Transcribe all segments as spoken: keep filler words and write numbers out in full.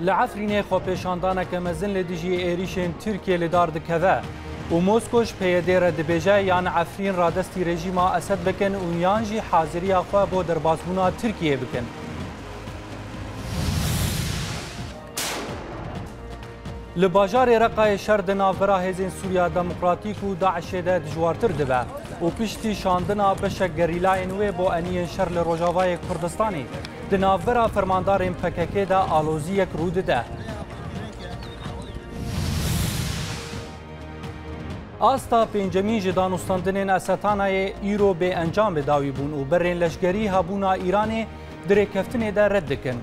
لعفرینê xwepêşandaneke mezin li dijî êrişên Tirkiye li dar dikeve û Moskoş peyedê re dibêje yan Efrîn radestî rejîma Esed bikin û yan jî haziriya xwe bo derbasbûna Tirkiye bikin. Li bajarê Reqayê şer di navbera hêzên Sûriya Demokratîk û Daişê de dijwartir dibe û piştî şandina beşek gerîlayên wê bo eniyên şer li Rojavayê Kurdistanê di navbera fermandarên P K K de aloziyek rû dide. Asta pêncemîn ji danûstandinên Esetanayê îro bê encamê dawî bûn û berên leşkerî hebûna Îranê dirêkeftinê de red dikin.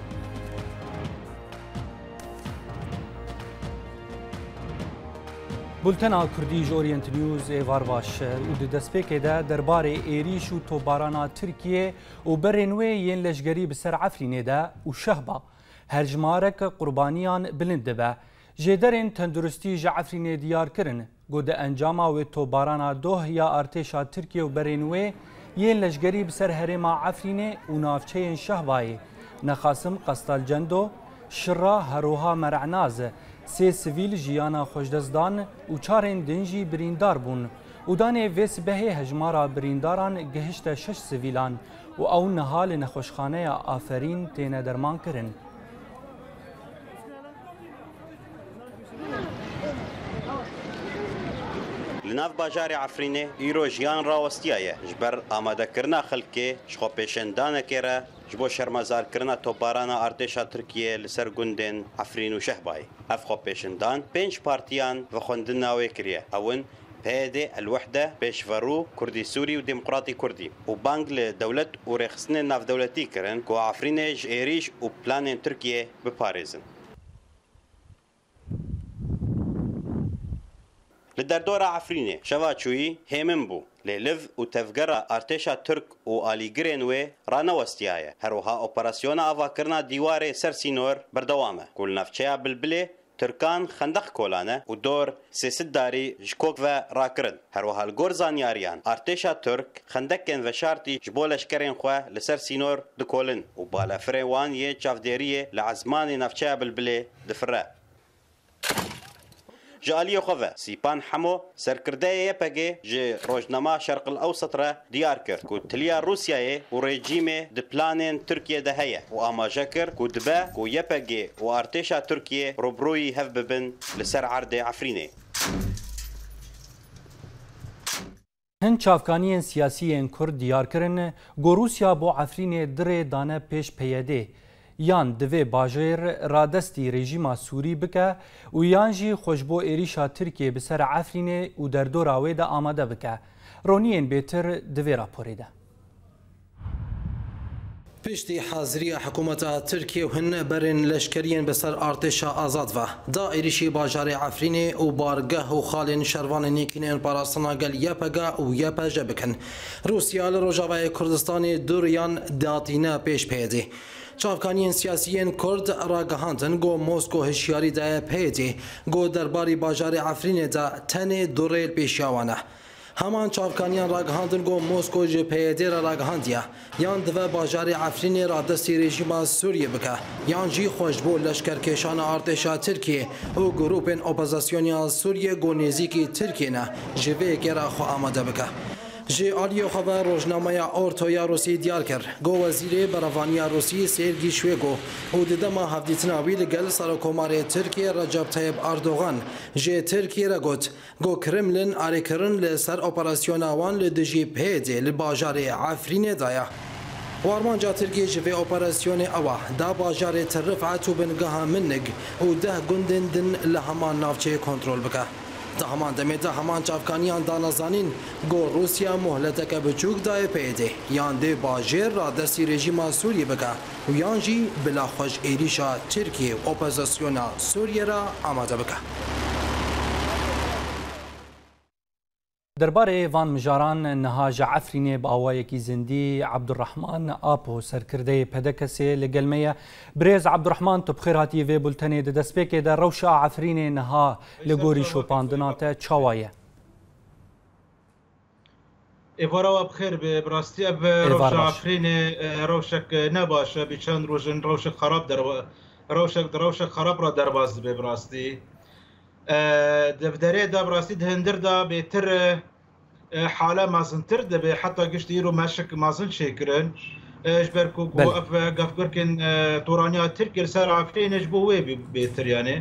Bultena Kurdî ji Orient News ê var baş û di destpêkê de derbarê êrîş û tobarana Tirkiye û berên wê yên leşgerî bi ser Efrînê de û şehba herjmarek qurbaniyan bilind dibe. Jêderên tenduristî ji Efrînê diyar kirin got di encama wê tobarana doh ya artêşa Tirkiye û berên wê yên leşgerî bi ser herêma Efrînê û navçeyên Şehbayê Nexasim Qastalcendo şira Heroha Merenaz sê sivîl jiyana xweşdestdan û çarên din jî birîndar bûn û danê vê sibehê hejmara birîndaran gihişte şeş sivîlan û ew niha li nexweşxaneya Aferîn têne derman kirin. Li nav bajarê Efrînê îro jiyan rawestiyaye ji ber amadekirina xelkê ji xwepêşandanekê re ji bo şermezarkirina tobarana artêşa Tirkiye li ser gundên Efrîn û Şehbayê. Ev xwepêşandan pênc partiyan ve xwendina wê kiriye. Ew in P Y D, El-Wehde, Pêşverû, Kurdî Sûrî û Demokratî Kurdî û bang li dewlet û rêxistinên navdewletî kirin ku Efrînê ji êrîş û planên Tirkiye biparêzin. Li derdora Efrînê şeva çûyî hêmin bû. Lê liv û tevgera artêşa Türk û alîgirên wê ranewestiyaye. Herwiha operasyona avakirina dîwarê ser sînor berdewam e. Ku li navçeya Bilbilê Türkan xendeq kolane û dor sêsid darî ji kok ve rakirin. Herwiha li gor zanyariyan artêşa Türk xendekên veşartî ji bo leşkerên xwe li ser sînor dikolin û balafirên wan yê çavderiyê li ezmanê navçeya Bilbilê difire. Ji aliyê xwe ve Sîpan Hemo serkirdeyê Y P G ji Rojnama Şerqil Ewsat re diyar kir ku tiliya Rûsyayê û rejîmê di planên Tirkiye de heye û amaje kir ku dibe ku Y P G û artêşa Tirkiye robrûyî hev bibin li ser erdê Efrînê. Hin çavkaniyên siyasî Kurd diyar kirin got Rûsya bo Efrînê dirê dane pêş P Y D yan divê bajêr radestî rejîma Sûrî bike û yan jî xweş bo êrîşa Tirkiye bi ser Efrînê û derdora wê de amade bike. Roniyên bêtir di vê raporê de. Piştî haziriya hikûmeta Tirkiye û hin berên leşkeriyên bi ser artêşa azad ve da êrişî bajarê Efrînê û bargeh û xalên şervanên yekînên parastina gel Y P G û Y P J bikin. Rûsya li Rojavayê Kurdistanê dur yan datîne pêş P Y D. Çavkaniyên siyasiyên Kurd ragihandin got Mosko hişyarî daye P Y D got derbarî bajarê Efrînê de tenê durê pêşiya wan e. Heman çavkaniyan ragihandin got Mosko ji P Y D re ragihandiye yan dive bajarê Efrînê radestî rejîma Sûriye bike yan jî xweş bo leşkerkêşana artêşa Tirkiye û grûpên opozisyoniya Sûriye got nêzîkî Tirkiye ne ji vê gera xwe amade bike. Ji aliyê xwe ve rojnameya Ortoya Rûsî diyar kir got wezîrê beravaniya Rûsî Sergî Shoîgu û di dema hevdîtina wî li gel Serokkomarê Tirkiye Recep Tayyip Erdogan ji Tirkiye re got got Kremlin arêkirin li ser operasyona wan li dijî P Y D li bajarê Efrînê daye. Warmanca Tirkiye ji vê operasyonê ew da bajarê Tel Rifet û bingeha Minig û deh gundên din li heman navçeyê kontrol bike. Di heman demê de heman çavkaniyan danezanîn got Rûsya muhleteke biçûk daye P Y D yan dê bajêr radestî rejîma Sûriye bike û yan jî bila xweş êrîşa Tirkiye opozisyona Sûriye re amade bike. Derbarê van mijaran niha ji Efrînê bi awayekî zindî Abdurrahman Apo serkirdeyê Pedekesê li gel me ye. Birêz Abdurrahman tu bi xêr hatiyê vê bultenê di destpêkê de rewşa Efrînê niha li gorî şopandina te çawa ye? Êvara we bi xêr be bi rastî ev rewşa Efrînê rewşek ne baş e bî çend roj in rewşek xerab روشك دروشك خراب را درباز به براستی دفتره دا براستی دهندر دا بهتر حاله مازنتر دبه حتی گشت ایرو مشک مازن شکرن اجبركو جو اف قفقركن تورانيا تركي سار عفرين اجبوه بيتر يعني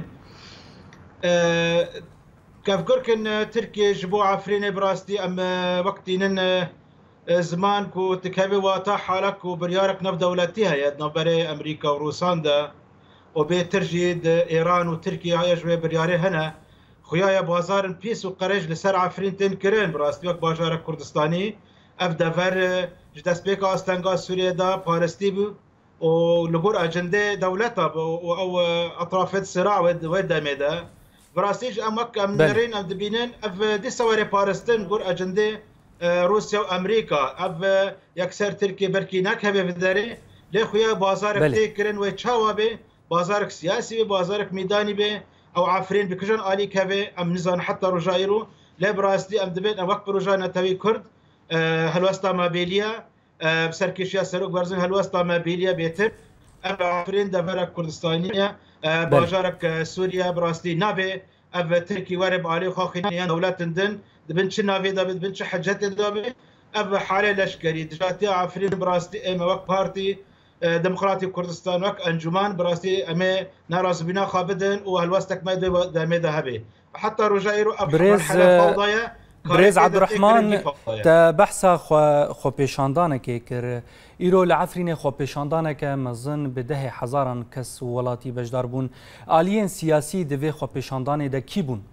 قفقركن تركي جبو عفرين براستي اما وقتين زمان كو تكابي واتا حالك وبريارك نف دولتيها يد نبري امريكا وروسان دا وبيتر جيد ايران وتركيا يجبه برياري هنا خويا بازار بيس وقريج لسر عفرين تنكرين براستي وقت باجارك كردستاني اف دفر جدسبيك استنقا سوريا دا بارستي بو ولغور اجنده دولتها او اطراف الصراع ودامي دا براستيج امك امنرين ام دبينين اف دي سواري بارستن غور اجنده روسيا وامريكا اف يكسر تركيا بركيناك هبه بدري لي خويا بازارك تيكرن وتشاوا به بازارك سياسي بازارك ميداني به او عفرين بكجن الي كبه ام نزان حتى رجايرو لا براستي ام دبين ام وقت رجانا توي كرد هلوستا مابيليا بسركشيا سروق برزن هلوستا مابيليا بيتر عفرين دفرك كردستانية باجارك سوريا براستي نابي اف تركي ورب علي خاخينيا دولات دن دبن شي نافي دا دبن شي حاجات دا اف حاله لشكري دجاتي عفرين براستي اما وقت بارتي ديمقراطي كردستان وك انجمان براستي اما ناراز بنا خابدن وهلوستك ما دامي ذهبي حتى رجايرو اب حاله فوضايا بريز عبد الرحمن تا بحثا خو خو پیشاندانه کې کر ایرو لعفرین خو پیشاندانه کې مزن به ده هزاران کس ولاتی بجدار بون آلین سیاسی دوی خو پیشاندانه ده کی بون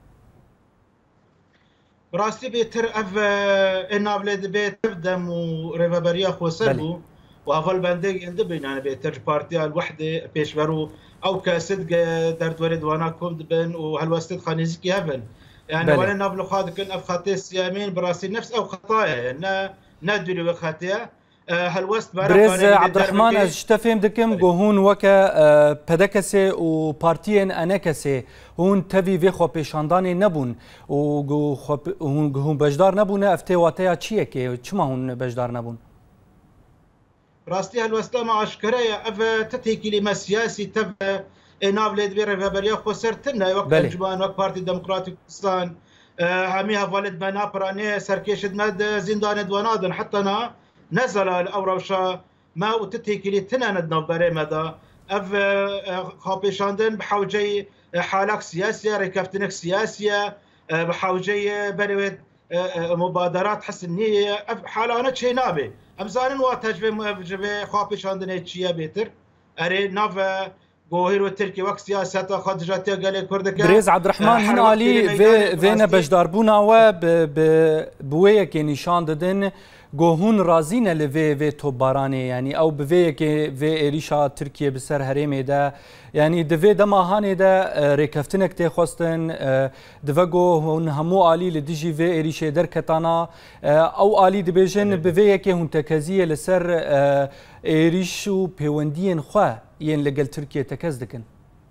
براستی بهتر اف انابل دبه تبدم و ريفابريا خو سربو وافل بندق عند بينان بهتر بارتي الوحده بيشبرو او كاسد درد ورد وانا كوم دبن وهالوسط خانيزكي هبن يعني ولا نابلو خاض كن اف خاطي السيامين براسي نفس او خطايا يعني نادري وخاتيا هالوست بريز عبد الرحمن اشتفهم دكم جوهون وكا بدكسي و بارتيين انكسي هون تبي في خو بيشانداني نبون و هون هون بجدار نبون افتي واتيا تشيه كي چما هون بجدار نبون راستي هالوستا مع عشكريه اف تتي كلمه سياسي تب نابلد بير ريفابريا خسرتنا وقت الجبان وقت بارتي ديمقراطي كردستان هميها فالد بنا براني سركيشد مد زندان دوانادن حتى نا نزل الاوروشا ما وتتيكلي تناند نوبري مدى اف خابيشاندن بحوجي حالك سياسيه ركفتنك سياسيه بحوجي برويد مبادرات حسنيه اف حالانه شي نابي امزان واتجب جبي خابيشاندن تشيا بيتر اري ناف جوهر والتركي وقت سياسات خدجات قال كردك بريز عبد الرحمن هنا علي في فينا بجداربونا و بويه كي نشان ددن جوهون رازينا لفي في توباراني يعني او بويه كي في اريشا تركيا بسر هريمي دا يعني دفي دما هاني دا ريكفتنك تي خوستن دفغو هون همو علي لديجي في اريشا دركتانا او علي دبيجن بويه كي هون تكازيه لسر اريشو بيوندين خوا ين لقل تركيا تكاز دكن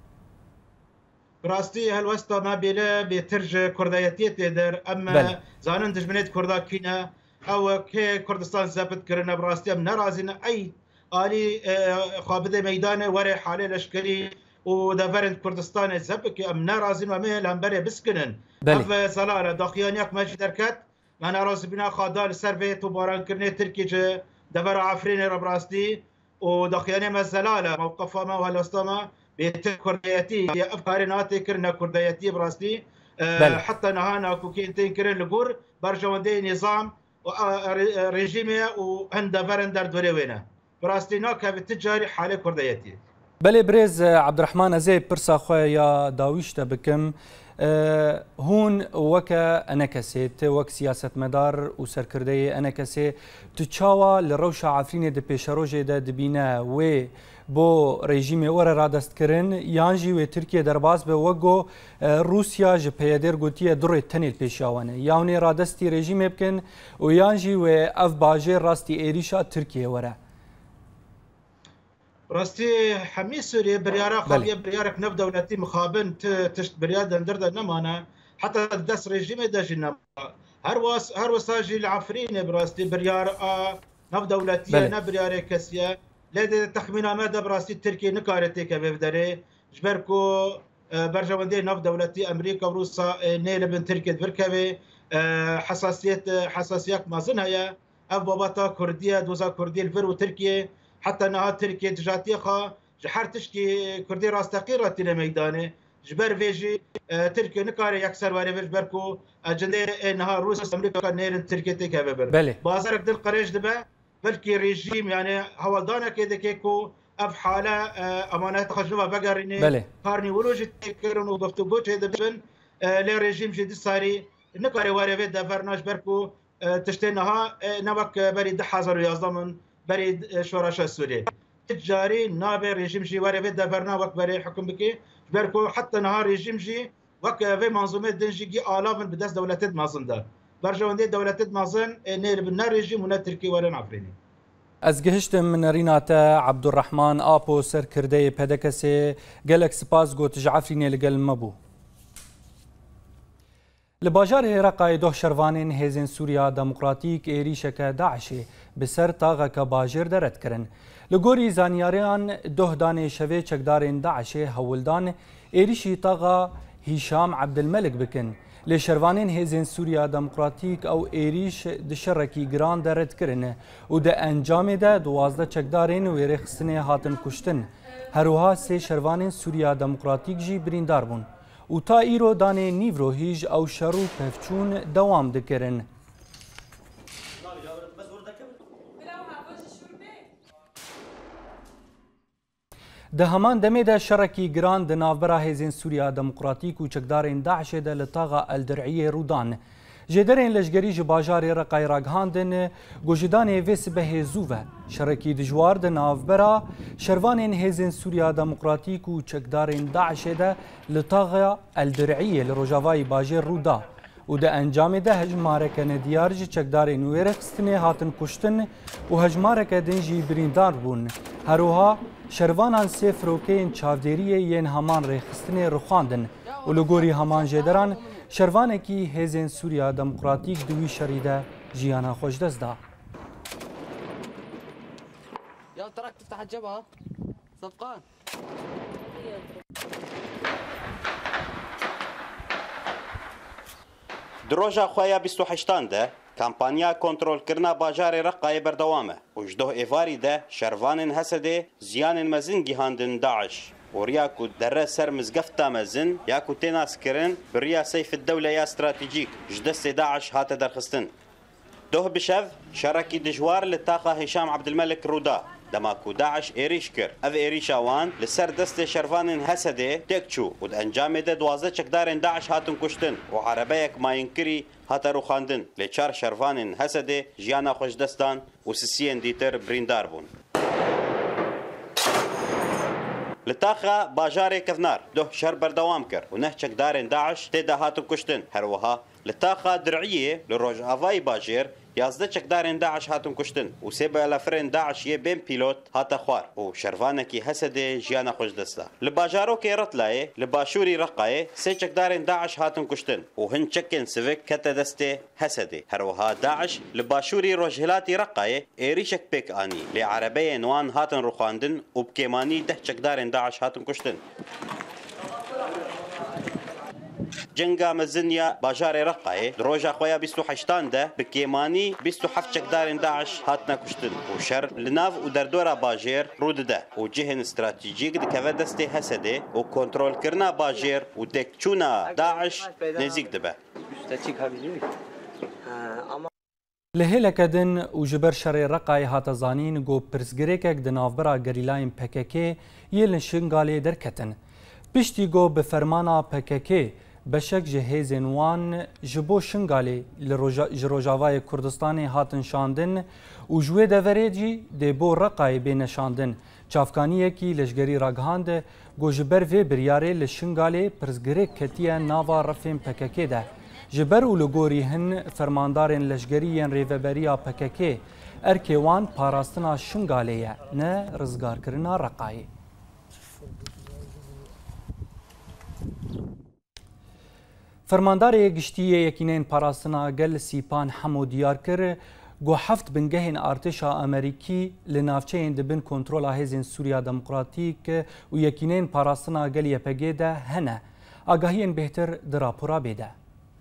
براستي هالوسطى ما بلا بترج كردياتي تقدر اما زانن دجمنيت كردا كينا او كي كردستان زابط كرنا براستي ام نرازنا اي الي خابده ميدان وري حاله لشكري ودفرن كردستان زبك ام نرازنا ومه لامبري بسكنن اف زلاله داخيانيك ماشي دركات ما نراز بنا خادال سرفيت وباران كرني تركي دفر عفرين براستي ودخياني مزلاله موقفها ما وهالوسطى بيت كردياتي افكار ناتي كرنا كردياتي براستي أه حتى نهانا كوكين تنكرن لقور برجواندي نظام ريجيمي وعند فرندر دوريوينا براستي ناكا بالتجاري حاله كردياتي بلي بريز عبد الرحمن ازي برسا خويا داويشتا بكم أه هون وكا انكسيت وك سياسه مدار وسركردي انكسي تشاوا لروشا عفرين دي بيشروجي دا دبينا و بو رژیم ور را دست کرن یانجی و ترکیه درباز به وگو روسیا ج پیادر گوتیه در تنیل پیشاوانه یاونی را دستی رژیم بکن و یانجی و اف باجه راستی ایریشا ترکیه وره راستي حمي سوريا بريارة خابية بريارك نف دولتي مخابن تشت بريادة ندردة نمانا حتى دس رژیم داجي نما هر واس هر وساجي العفرين براستي بريار نف دولتي نف بريارة كسية لێ تەخمینامەدا بڕاستی ترکی نکارێت تێکەوێ بدەرێ ji ber ku berjewendê navdewletî Amerîka û Rûsa nê li bin Tirkiye birkevê hesasiyet hesasiyek mezin heye ev babeta Kurdiye doza Kurdî vir û Tirkiye heta niha Tirkiye dijatiye xwe ji her tiştî Kurdî rasteqî retîne meydanê ji ber vê jî Tirkiye nikare yekser were vir ji ber ku ecendê niha Rûsya Amerîka nêrin Tirkiye têkeve bir bazarek dil qirêj dibe belkî rejîm yani hevaldanekê dike ku ev hala emanet xwe vegerîne karnîwelo jî têkirin û guftûgû tê dibin lê rejîm jî disarî nikare were vê deverna ji ber ku tiştê niha nevek berî di hezar û yazda min berî şoreşa Sûriyê carî nabe rejîm jî were vê deverna wek berê hikûm bike ji ber ku heta niha rejîm jî wek vê manzûmê din jî gî alavin bi dest dewletê mezin de berjewendê dewletê mezin nê li bin ne rejîm û ne Tirkiye werin Efrînê. Ez gihiştim nêrîna te Abdurrahman Apo serkirdeyê Pedekesê gelek spas got ji Efrînê li gel me bû. Li bajarê Êreqayê doh şervanên hêzên Sûriya Demokratîk êrîşeke Daişê bi ser taxeke bajêr deret kirin. Li gorî zanyariyan doh danê şevê çekdarên Daişê hewildan êrişî taxa Hîşam Ebdilmelik bikin. Lê şervanên hêzên Sûriya Demokratîk ew êrîş di şerekî giran deret kirin û di encamê de duwazde çekdarên wêrêxistinê hatin kuştin. Herwiha sê şervanên Sûriya Demokratîk jî birîndar bûn. û ta îro danê nîvro hîj ew şer û pevçûn dewam dikirin. Di heman demê de şerekî giran di navbera hêzên Sûriya Demokratîk û çekdarên Daişê de li taxa Eldir'iyê rûdan. Jêderên leşgerî ji bajarê Reqayê ragihandin ku ji danê vê sibehê zû ve şerekî dijwar di navbera şervanên hêzên Sûriya Demokratîk û çekdarên Daişê de li taxa Eldir'iyê li rojavayê bajêr rûda û di encamê de hejmareke nediyar ji çekdarên wêrexistinê hatin kuştin û hejmareke din jî birîndar bûn. Herwiha şervanan sê firokeyên çavdêriyê yên heman rêxistinê rixwandin û li gorî heman jêderan şervanekî hêzên Sûriya Demokratîk di wî şerî de jiyana xwe ji dest da. Di roja xwe ya bîst û heştan de kampanya kontrolkirina bajarê Reqayê berdewam e û ji doh êvarî de şervanên Hesedê ziyanên mezin gîhandin Daeş. Oriya ku dere ser mizgefta mezin ya ku tê naskirin bi riya Seyfeddewle ya stratejîk ji destê Daeş hate derxistin. Doh bişev şerekî dijwar li taxa Hîşam Ebdilmelik rûda. Dema ku Daeş êrîş kir. Ev êrîşa wan li ser destê şervanên Hesedê têk çû û di encamê de duwazdeh çekdarên Daeş hatin kuştin û erebeyek mayînkirî hate rûxandin. Lê çar şervanên Hesedê jiyana xwe ji dest dan û sisiyên dîtir birîndar bûn. Li taxa bajarê Kevnar doh şer berdewam kir û neh çekdarên Daeş tê de hatin kuştin. Herwiha li taxa Dir'iyê li rojavayê bajêr yazde çekdarên Daeş hatin kuştin û sê belafirên Daişiyê bên pîlot hate xwar û şervanekî Hesedê jiyana xwe ji dest da. Li bajarokê Retlayê li başûrî Reqayê sê çekdarên Daeş hatin kuştin û hin çekên sivik kete destê Hesedê. Herwiha Daeş li başûrî Rojhilatê Reqayê êrîşek pêk anî lê erebeyên wan hatin rûxandin û bi kêmanî deh çekdarên Daeş hatin kuştin. Cenga mezin ya bajarê Reqayê di roja xwe ya bîst û heştan de bi kêmanî bîst û heft çekdarên Daeş hatine kuştin û şer li nav û derdora bajêr rû dide û cihên stratejîk dikeve destê Hesedê û kontrolkirina bajêr û têkçûna Daeş nêzik dibe. Li hêleke din û ji ber şerê Reqayê hate zanîn ku pirsgirêkek di navbera gerîlayên P K K yê li Şingalê derketin. Piştî got bi fermana P K K beşek ji hêzên wan ji bo Şingalê ji Rojavayê Kurdistanê hatin şandin û ji wê deverê jî dê bo Reqayê bê neşandin. Çavkaniyekî leşgerî ragihand ku ji ber vê biryarê li Şingalê pirsgirêk ketiye nava refên P K K de. Ji ber û li gorî hin fermandarên leşgerî yên rêveberiya P K K erkê wan parastina Şingalê ye ne rizgarkirina Reqayê. Fermandarê giştiyê yekînên parastina gel Sîpan hemû diyar kir گو حفت بنگهین ارتشا امریکی لنافچهین دبن کنترولا هزین سوریا دموکراتیک و یکینین پاراستنا گل یپگی ده هنه آگاهین بهتر در راپورا بیده.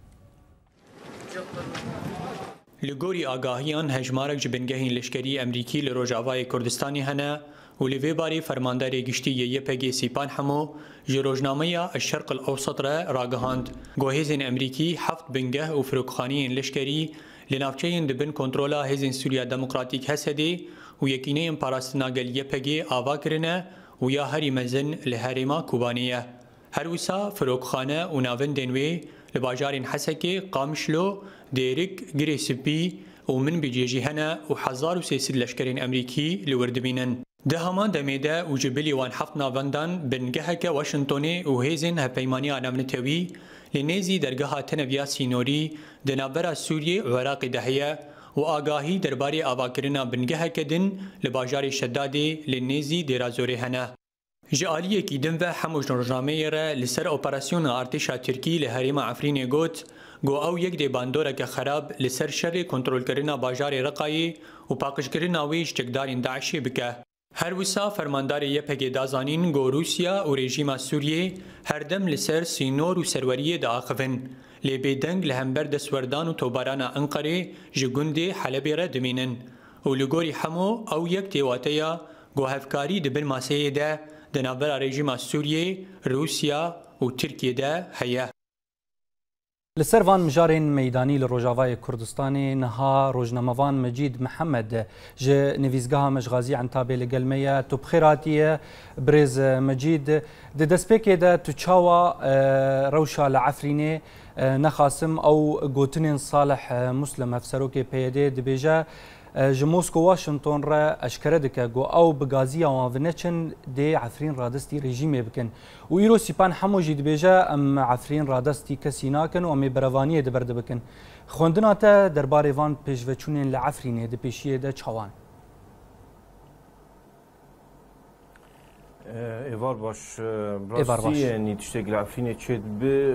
لگوری آگاهیان هجمارک جبنگهین لشکری امریکی لروجاوای کردستانی هنه و لوی باری فرمانداری گشتی یپگی سیپان همو جروجنامه الشرق الاوسط را راگهاند. گوهزین امریکی هفت بنگه و فروکخانی لشکری لنافچهین دبن کنترولا هزین سوریا دموکراتیک هسدی و یکینه پاراستنا گل یپگی آوا کرنه و یا هری مزن لهرما کوبانیه. هر وسا فروکخانه و ناون دنوی لباجارین حسکی قامشلو دیرک گریسپی و من بجیجی هنه و حزار و سیسد لشکرین امریکی لوردبینن. ده همان دمیده و جبلی وان حفت ناوندان بنگهک واشنطونی و هیزن هپیمانی آنامنتوی لنیزی درگاه تنویا سینوری دنابرا سوریه و عراق دهیه و آگاهی درباری آواکرنا بنگهک دن لباجار شدادی لنیزی دیرازوری هنه. جالیه کی دن و هموش روزنامه را لسر اپراسیون ارتشا ترکی لهریم عفرین گوت گو او یک دی باندوره که خراب لسر شر کنترل کرنا باجار رقایی و پاکش کرنا ویش چکدارین داعشی بکه. هر وسا فرماندار یپگی دازانین گو روسیا و رژیم سوریه هر دم لسر سینور و سروریه داخفن لی بیدنگ لهمبر دسوردان و توباران انقره جگوندی حلبی را دمینن و لگوری همو او یک تیواتیا گو هفکاری دبن ماسه ده دنابر رژیم سوریه روسیا و ترکیه ده هیا. لسر وان مجارین میدانی لروجاوای کردستانی نها روزنامه‌وان مجید محمد ج نویزگاه مشغازی عن تابع لقلمية تبخيراتية برز مجید د دسپیک ده تچاوا روشا لعفرینه نخاسم او گوتنین صالح مسلم افسروک پیاده دبیجا جموسكو واشنطن را اشکره دکه گو او بگازی او ونچن دی عفرین رادستی رژیمی بکن و ایرو سیپان همو جید بیجا ام عفرین رادستی کسی ناکن و ام بروانی ده برده بکن خوندنا تا درباره وان پیشوچونین لعفرینه ده پیشیه ده چوان ایوار باش براستی یعنی تشتاق لعفرینه چید به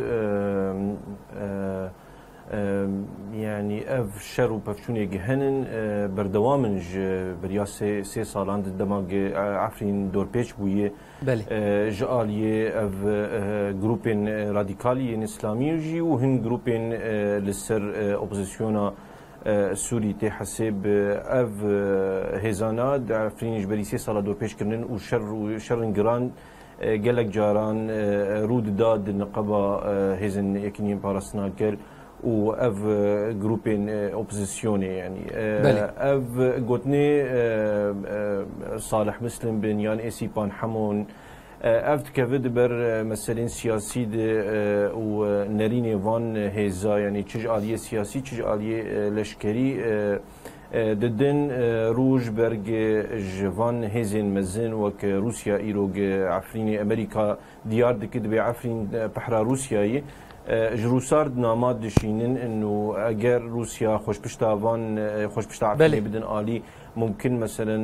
يعني اف شر و بفشوني جهنن بردوامنج بريا سي سي سالان دماغ عفرين دور بيش بويه جاليه اف جروبين راديكالي اسلامي جي وهن جروبين للسر اوبوزيسيونا سوري تي حسب اف هزانا عفرين بري سي سالا دور بيش كرنن وشر وشر جران جلك جاران رود داد النقابه هزن يكنين بارسناكل و اف جروبين اوبوزيسيوني يعني اف قوتني صالح مسلم بن يان ايسي بان حمون اف تكفد بر مسائل سياسي ونريني فان هيزا يعني تشج آلية سياسي تشج آلية لشكري ددن روج برج جوان هيزن مزن وك روسيا ايروج عفرين امريكا ديار دكد بعفرين بحرا روسياي جروسارد نامات دشينن انه اگر روسيا خوش بشتاوان خوش بشتاعفني بدن آلي ممكن مثلا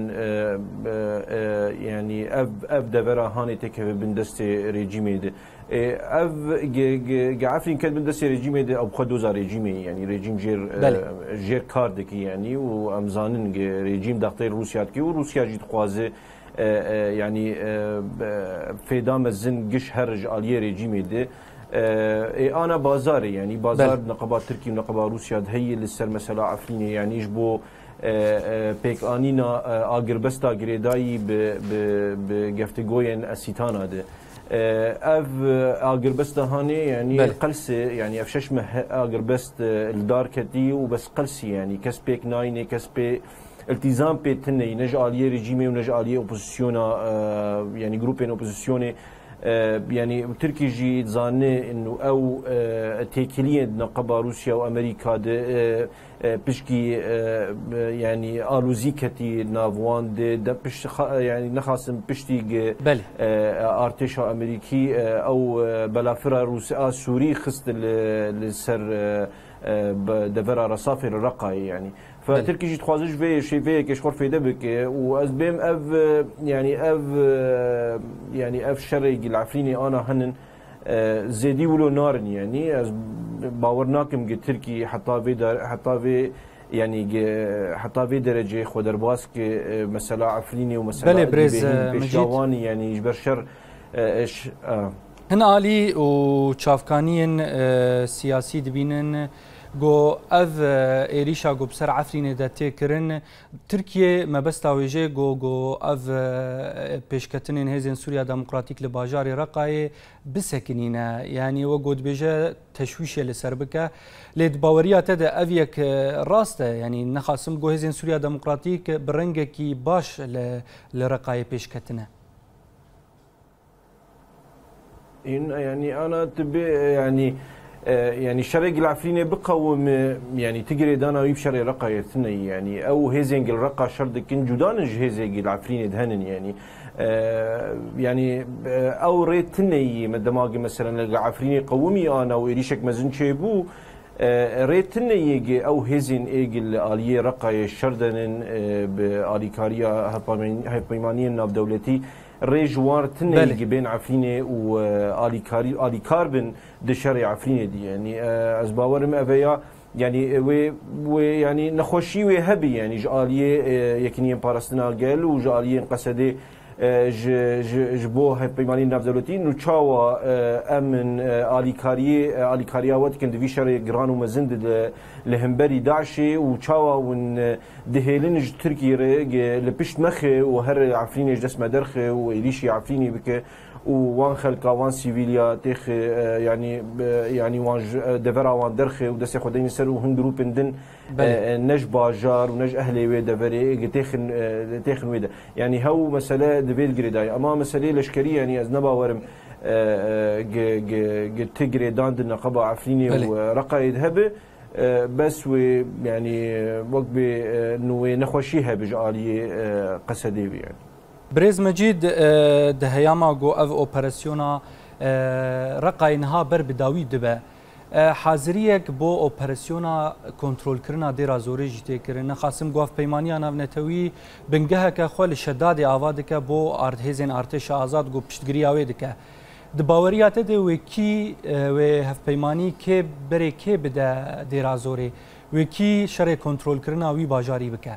يعني اف اف دفرا هاني تكفي بندستي ريجيمي ده اف عفرين كان بندستي ريجيمي ده او خدوزا ريجيمي يعني ريجيم جير جير كاردكي يعني وامزانن ريجيم دختير روسيا كي وروسيا جيت خوازه يعني في دام الزن قش هرج آلية ريجيمي ده اه انا بازاري يعني بازار بل. نقابات تركي ونقابات روسيا هي للسر مثلا عفريني يعني يجبو بيك انينا اغربستا غريداي بجفتغوين اسيتانا ده اف اغربستا هاني يعني قلسه يعني افشش مه اغربست الدار كتي وبس قلسي يعني كسبيك نايني كسبي التزام بيتني نجاليه ريجيمي ونجاليه اوبوزيسيونا يعني جروبين اوبوزيسيوني يعني تركي جي تزاني انه او تيكلين نقابه روسيا وامريكا بشكي يعني الوزيكتي نافوان دي بش يعني نخاسم بشتي ارتشا امريكي او بلافرا روسيا سوري خست للسر دفرا رصافر الرقاي يعني فتركي جي تخوازج في شي في كيش خور في دبك واز بيم اف يعني اف يعني اف شرق العفريني انا هنن زيدي ولو نارن يعني باورناكم تركي حتى في حتى في يعني حتى في درجه خو درباس مساله عفريني ومساله بله بريز مجيد يعني يجبر شر ايش آه. هنا آلي و چافکانین سیاسی دبینن گو اف ایریشا گو بسر عفرین داتی کرن ترکیه مبستاویجه گو گو اف پیشکتنین هزین سوریا دموکراتیک لباجار رقای بسکنینه یعنی و گود بیجه تشویش لسربکه لید باوریات ده اف یک راسته یعنی نخاسم گو هزین سوریا دموکراتیک برنگه کی باش لرقای پیشکتنه يعني أنا تبي يعني يعني شرق العفريني بقوم يعني تجري دانا ويب شرق رقا يثني يعني أو هزينج الرقا شرد كن جدان هزينج العفريني دهنن يعني يعني أو ريت تني مدماغي مثلا العفريني قومي أنا وإريشك مزن شيبو ريت تني أو هزين إيجل آلية رقا شردن بآليكاريا هبيمانية ناب دولتي ريجوار تني بين عفريني واليكاري اليكاربن دشري عفريني دي يعني از باورم افيا يعني و يعني نخوشي وهبي يعني جاليه يكني باراستنا قال وجاليه قصدي ج ج جبو هبيماني نافزلوتي نو تشاوا امن اليكاري اليكاريا وقت كان دي شري جرانو مزند لهمبري داعشي وتشاوا ون دهيلن تركي لبشت مخي وهر عفريني جسم درخه وإليشي عفريني بك وان خلقا وان سيفيليا تخ يعني يعني وان دفرا وان درخه ودس خدين سر وهن جروبن دن نج باجار ونج اهلي وي دفري تخن تخن ويدا يعني هو مساله دبيل جريداي اما مساله لشكريه يعني از نبا ورم ج تجري داند النقابه عفريني ورقايد هبه بس ويعني وقت انه نخوشيها بجاليه قصدي يعني بريز مجيد دهياما جو اف اوبراسيونا رقاينها بر بداوي دبا حاضريك بو اوبراسيونا كنترول كرنا ديرا زوري جتي كرنا خاصم گواف پیمانيا ناونتوي بنگهك خول شداد اوادك بو ارت هيزن ارتش آزاد گو پشتگرياوي دك د باوريات دي وكي و هف پیماني كي بري كي بدا ديرا زوري وكي شر كنترول كرنا وي باجاري بك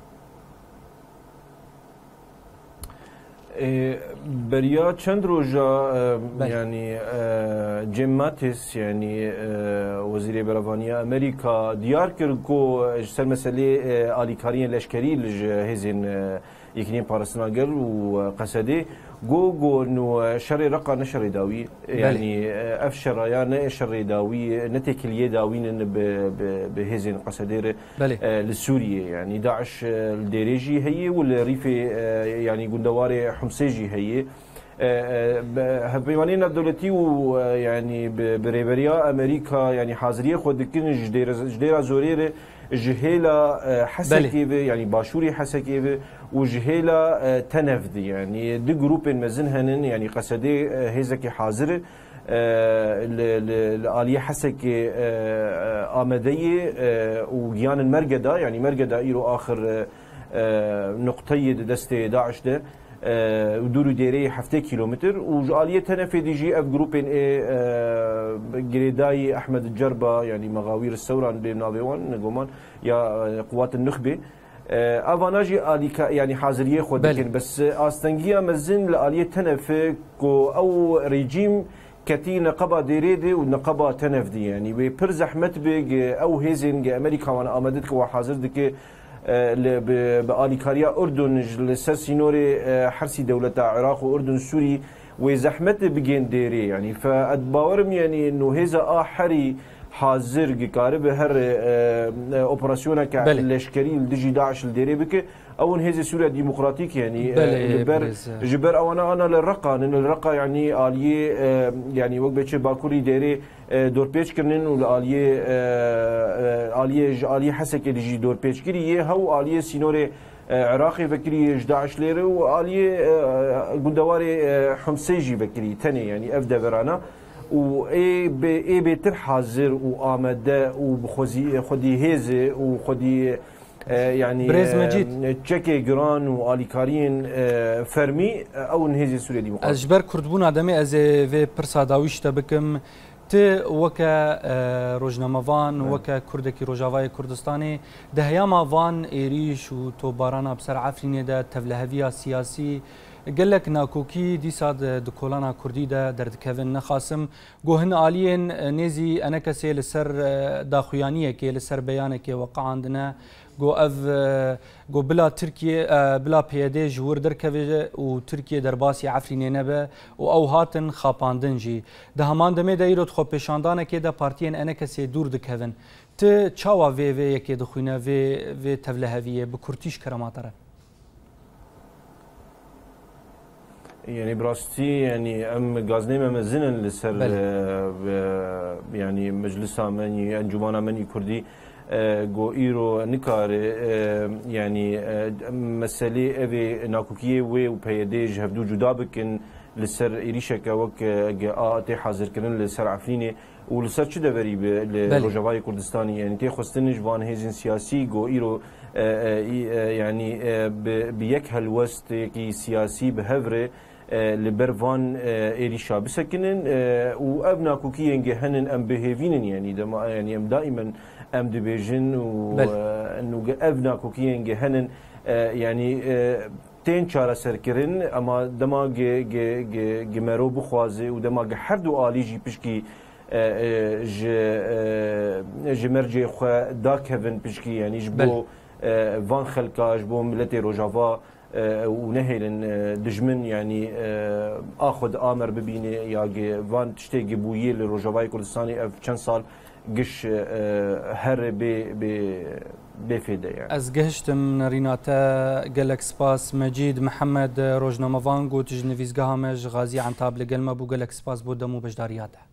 بريا چند روجا يعني جيم ماتيس يعني وزير برلمانيا امريكا ديار كركو سر مساله اليكاريين لشكري لهزين يكنين بارسناغل وقصدي جو جو انه شر رقا نشر داوي يعني افشر يعني شر داوي نتك اليداوين بهزين قصدير للسوريه يعني داعش الديريجي هي والريفي يعني جندواري حمسيجي هي هبيوانين الدولتي ويعني بريبريا امريكا يعني حاضريه خود كن جدير جدير زورير جهيلا حسكيبه يعني باشوري حسكيبه وجهيلا تنفذ يعني دي جروب مزنهن يعني قصدي هيزكي حاضر الآلية حسكي آمدية وجيان المرقدة يعني مرقدة إيرو آخر نقطي دستي داعش ده ودورو ديري حفتة كيلومتر وآلية تنفذ يجي اف جروبين اي جريداي احمد الجربة يعني مغاوير الثورة بنافيوان نقومان يا قوات النخبة افاناجي اليكا يعني حاضريه خود لكن بس استنجيا مزن لآلية تنفذ او ريجيم كتي نقابة ديريدي ونقابة تنفذ يعني ببر زحمت بيج او هيزن امريكا وانا امدتك وحاضر دك بآليكاريا أردن لسر سينوري حرسي دولة العراق وأردن سوري وزحمت بجين ديري يعني فأتباورم يعني إنه هذا آخري حاضر قارب هر أوبراسيونا كاللشكري الدجي داعش الديري بك أو إن هذا سوريا ديمقراطيك يعني جبر جبر أو أنا أنا للرقة لأن الرقة يعني آلية يعني وقت بيتش باكوري ديري دور بيتش كرنن والآلية آلية آلية حسك اللي جي دور بيتش كريه هو آلية سينوري عراقي بكري جداعش ليرة وآلية جندواري حمسيجي بكري تاني يعني أفدا برانا وإيه ب إيه بيتر حاضر وآمدة وبخذي خدي هزة وخدي يعني بريز مجيد تشيكي جران واليكاريين فرمي او نهزي سوريا ديمقراطيه اجبر كردبون ادمي از في برسا داويش تبكم ت وكا روجنامافان وكا كردكي روجافاي كردستاني دهياما فان إيريش و توبارانا بسر عفرين دا تفلهفيا سياسي قال لك ناكوكي دي صاد دكولانا كردي دا درد كيفن نخاسم جو هن آليين نيزي أنا كسي لسر داخويانية كي لسر بيانة كي وقع عندنا جو اف جو بلا تركيا بلا بيدي جور دركفي و تركيا درباسي عفرين نبا و او هاتن خاپاندنجي ده همان دمه دايرو خو پیشاندانه كي دا بارتيين انا كسي دور دكهن ت چاوا في في يكي دخوينا في في تفلهويه بكرتيش كراماتره يعني براستي يعني ام غازنيمه مزنن لسر يعني مجلس امني انجمان مني كردي جو ايرو نكار يعني مسألة ابي ناكوكيه و وبيديج هفدو جدا بكن لسر إيريشك وك جاء تي حاضر كرن لسر عفريني ولسر شو دبري لروجافاي كردستاني يعني تي خستنج فان هيزن سياسي جو ايرو يعني بيك هالوست كي سياسي بهفره لبرفان إيريشا بسكنن وابنا كوكيين جهنن ام بهيفينن يعني دما يعني ام دائما ام دبيجن وانه ابنا كوكيين جهنن يعني تين چاره سرکرین اما دما گ گ گ گمرو بخوازه و دما گ هر دو آلی جی پشکی ج جمرجی خو دا کوین پشکی یعنی جبو وان خلکاش بو ملت روجاوا و نهیلن دجمن يعني اخذ امر ببيني يا وان تشتي جبويه لروجاواي كردستاني اف كم سال قش هر ب ب بفيده يعني از گهشتم ريناتا جالك سباس مجيد محمد روجنامافان قوت جنفيز قهامج غازي عن طابل قلمه بو جالك سباس بودمو بجدارياته